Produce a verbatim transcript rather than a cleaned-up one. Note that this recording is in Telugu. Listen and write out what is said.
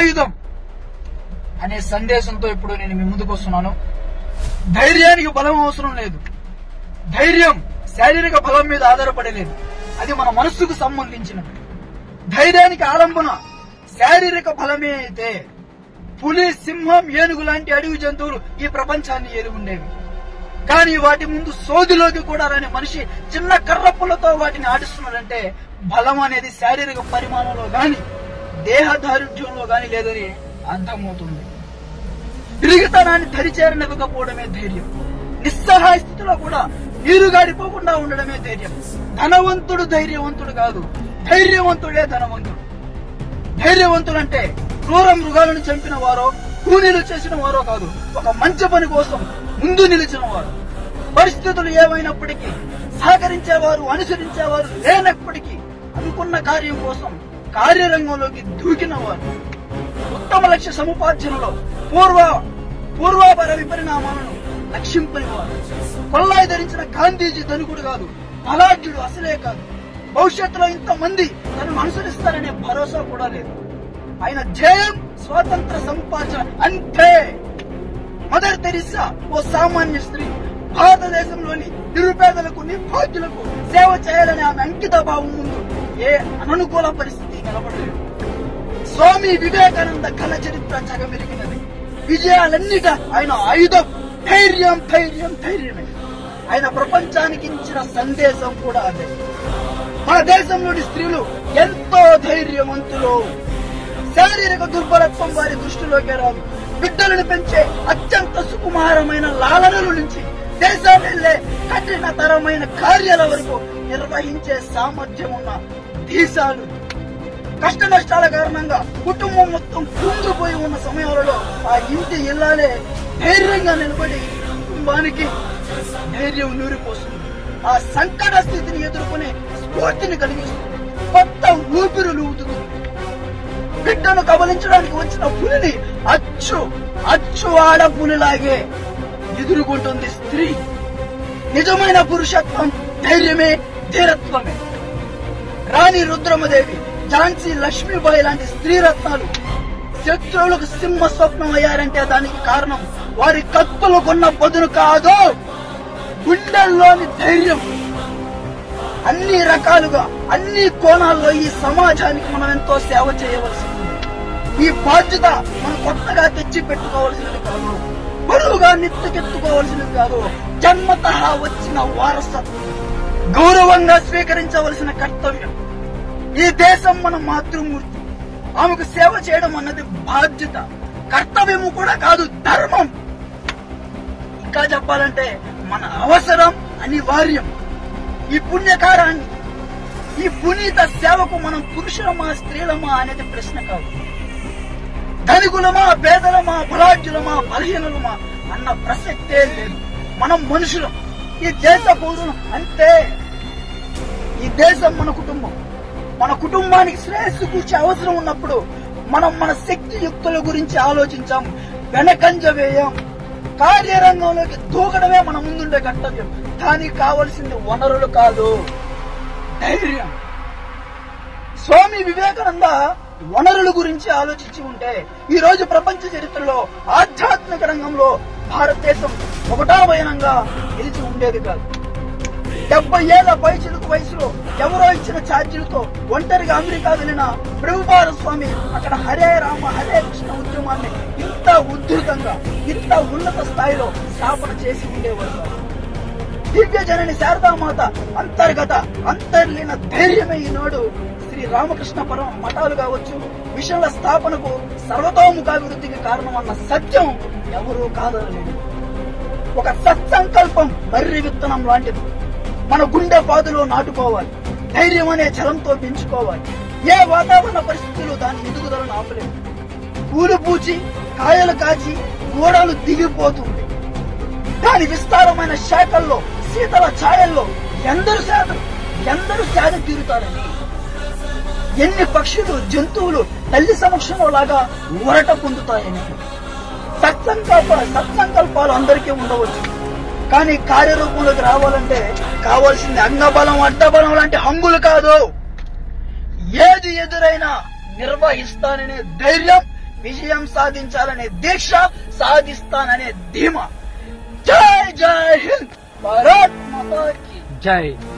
ఆయుధం అనే సందేశంతో ఇప్పుడు నేను మీ ముందుకు వస్తున్నాను. ధైర్యానికి బలం అవసరం లేదు. ధైర్యం శారీరక బలం మీద ఆధారపడలేదు. అది మన మనస్సుకు సంబంధించినది. ధైర్యానికి ఆలంబన శారీరక బలమే అయితే పులి, సింహం, ఏనుగు లాంటి అడవి జంతువులు ఈ ప్రపంచాన్ని ఏలి ఉండేవి. కానీ వాటి ముందు సోదిలోకి కూడా రాని మనిషి చిన్న కర్రపులతో వాటిని ఆడిస్తున్నాడంటే బలం అనేది శారీరక పరిమాణంలో గాని దేహదారుఢ్యంలో గాని లేదని అర్థమవుతుంది. తిరిగితనాన్ని దరిచేరనివ్వకపోవడమే ధైర్యం. నిస్సహాయ స్థితిలో కూడా నీరు గాడిపోకుండా ఉండడమే ధైర్యం. ధనవంతుడు ధైర్యవంతుడు కాదు, ధైర్యవంతుడే ధనవంతుడు. ధైర్యవంతుడంటే క్రూర మృగాలను చంపిన వారో, కూలీలు చేసిన వారో కాదు, ఒక మంచి పని కోసం ముందు నిలిచిన వారు. పరిస్థితులు ఏమైనప్పటికీ సహకరించేవారు, అనుసరించేవారు లేనప్పటికీ అనుకున్న కార్యం కోసం కార్యరంగంలోకి దూకిన వారు. ఉత్తమ లక్ష్య సముపార్జనలో పూర్వ పూర్వాపర విపరిణామాలను లక్ష్యంపని వారు. కొల్లాయి ధరించిన గాంధీజీ ధనికుడు కాదు, బలాఢ్యుడు అసలే కాదు. భవిష్యత్తులో ఇంతమంది తనను అనుసరిస్తారనే భరోసా కూడా లేదు. ఆయన ధ్యేయం స్వాతంత్ర సముపార్జన అంతే. మదర్ తెరిసా ఓ సామాన్య స్త్రీ భారతదేశంలోని నిరుపేదలకు, నిర్భాగ్యులకు సేవ చేయాలనే ఆమె అంకిత భావం ముందు ఏ అననుకూల పరిస్థితి నిలబడలేదు. స్వామి వివేకానంద కళ చరిత్ర జగమెరిగినది. విజయాలన్నిట ఆయన ఆయుధం ధైర్యం, ధైర్యం, ధైర్యమే. ఆయన ప్రపంచానికి ఇచ్చిన సందేశం కూడా అదే. మన దేశంలోని స్త్రీలు ఎంతో ధైర్యవంతులు. శారీరక దుర్బలత్వం వారి దృష్టిలోకి రాదు. బిడ్డలను పెంచే అత్యంత సుకుమారమైన లాలనల నుంచి దేశాలు వెళ్లే కఠినతరమైన కార్యాల వరకు నిర్వహించే సామర్థ్యం ఉన్న దేశాలు. కష్ట నష్టాల కారణంగా కుటుంబం మొత్తం కుంగిపోయి ఉన్న సమయాలలో ఆ ఇంటి ఇల్లాలే ధైర్యంగా నిలబడి కుటుంబానికి ధైర్యం నూరిపోస్తుంది. ఆ సంకట స్థితిని ఎదుర్కొనే స్ఫూర్తిని కలిగిస్తుంది. కొత్త ఊపిరులు ఊదుతుంది. బిడ్డను కబలించడానికి వచ్చిన పులిని అచ్చు అచ్చు ఆడ పులిలాగే ఎదుర్కొంటుంది స్త్రీ. నిజమైన పురుషత్వం ధైర్యమే, ధీరత్వమే. రాణి రుద్రమదేవి, ఝాన్సీ లక్ష్మీబాయి లాంటి స్త్రీ రత్నాలు శత్రువులకు సింహ స్వప్నం అయ్యారంటే దానికి కారణం వారి కత్తులు కొన్న పదును కాదు, గుండెల్లోని ధైర్యం. అన్ని రకాలుగా, అన్ని కోణాల్లో ఈ సమాజానికి మనం ఎంతో సేవ చేయవలసి ఉంది. ఈ బాధ్యత మనం కొత్తగా తెచ్చి పెట్టుకోవాల్సినది కాదు, బరువుగా నెత్తుకెత్తుకోవాల్సినది కాదు. జన్మతః వచ్చిన వారసత్వం, గౌరవంగా స్వీకరించవలసిన కర్తవ్యం. ఈ దేశం మన మాతృమూర్తి. ఆమెకు సేవ చేయడం అన్నది బాధ్యత, కర్తవ్యము కూడా కాదు, ధర్మం. ఇంకా చెప్పాలంటే మన అవసరం, అనివార్యం. ఈ పుణ్యకారాన్ని, ఈ పునీత సేవకు మనం పురుషులమా స్త్రీలమా అనేది ప్రశ్న కాదు. ధనికులమా, పేదలమా, బలాఢ్యులమా, బలహీనులమా అన్న ప్రసక్తే లేదు. మనం మనుషులం, ఈ దేశ పౌరులం అంతే. ఈ దేశం మన కుటుంబం. మన కుటుంబానికి శ్రేయస్సు కూర్చే అవసరం ఉన్నప్పుడు మనం మన శక్తి యుక్తుల గురించి ఆలోచించాం, వెనకంజ వేయం. కార్యరంగంలోకి దూకడమే మన ముందుండే కర్తవ్యం. దానికి కావలసింది వనరులు కాదు, ధైర్యం. స్వామి వివేకానంద వనరుల గురించి ఆలోచించి ఉంటే ఈ రోజు ప్రపంచ చరిత్రలో ఆధ్యాత్మిక రంగంలో భారతదేశం ఒకటావయనంగా నిలిచి ఉండేది కాదు. డెబ్బై ఏళ్ల పైచిలుకు వయసులో ఎవరో ఇచ్చిన ఛార్జీలతో ఒంటరిగా అమెరికా వెళ్లిన ప్రభుపాద స్వామి అక్కడ హరే రామ హరే కృష్ణ ఉద్యమాన్ని ఇంత ఉద్ధృతంగా, ఇంత ఉన్నత స్థాయిలో స్థాపన చేసి ఉండేవారు. దివ్య జనని శారదామాత అంతర్గత అంతర్లీన ధైర్యమే ఈనాడు శ్రీ రామకృష్ణ పరమ మఠాలు కావచ్చు, మిషన్ల స్థాపనకు, సర్వతోముఖాభివృద్ధికి కారణమన్న సత్యం ఎవరూ కాదనలేదు. ఒక సత్సంకల్పం మర్రి విత్తనం లాంటిది. మన గుండె పాదులో నాటుకోవాలి, ధైర్యం అనే జలంతో పెంచుకోవాలి. ఏ వాతావరణ పరిస్థితులు దాని ఎదుగుదలను ఆపలేదు. పూలు పూచి, కాయలు కాచి, గోడలు దిగిపోతుంది. దాని విస్తారమైన శాఖల్లో, శీతల ఛాయల్లో ఎందరు సేద ఎందరు సేద తీరుతారని. ఎన్ని పక్షులు, జంతువులు తల్లి సమక్షంలో లాగా ఊరట పొందుతాయని. సత్సంకల్ప సత్సంకల్పాలు అందరికీ ఉండవచ్చు, కానీ కార్యరూపంలోకి రావాలంటే కావాల్సింది అంగబలం, అడ్డబలం లాంటి హంగులు కాదు. ఏది ఎదురైనా నిర్వహిస్తాననే ధైర్యం, విజయం సాధించాలనే దీక్ష, సాధిస్తాననే ధీమా. జై జై హింద్, భారత్ మాతా కీ జై.